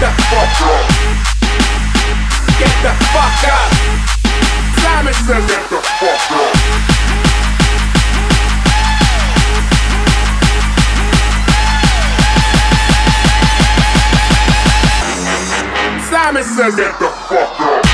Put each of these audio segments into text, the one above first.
the fuck up. Get the fuck up. Simon says get the fuck up. Simon says get the fuck up.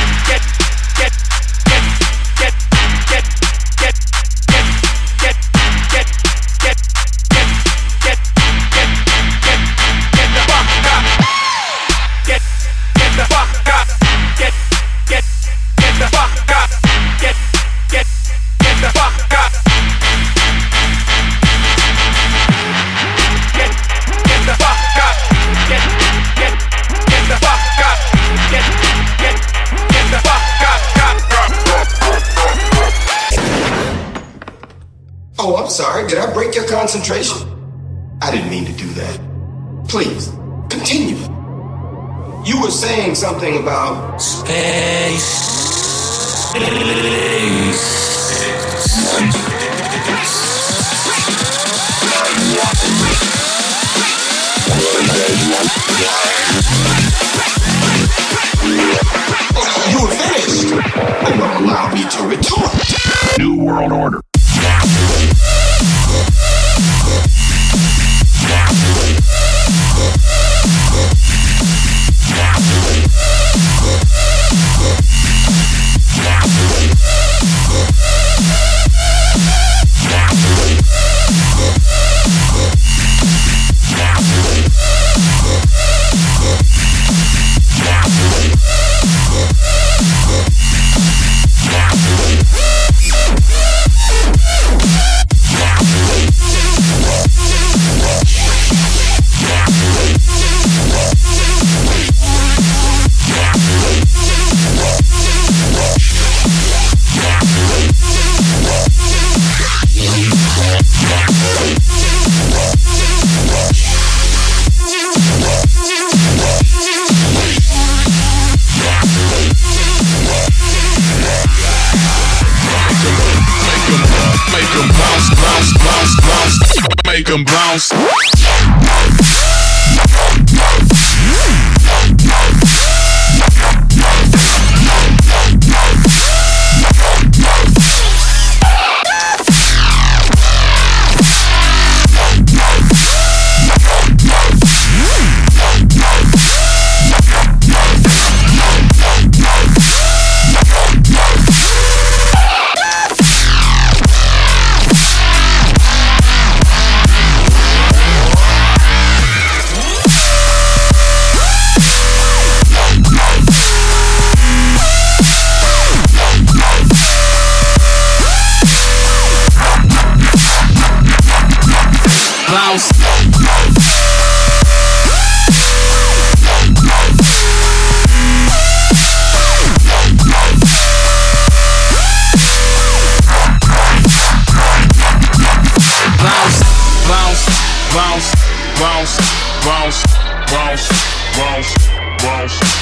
Oh, I'm sorry. Did I break your concentration? I didn't mean to do that. Please, continue. You were saying something about space. Oh, you were finished. Oh, well, allow me to retort. New World Order. Make them bounce. Bounce. Bounce, bounce, bounce, bounce, bounce, bounce, bounce.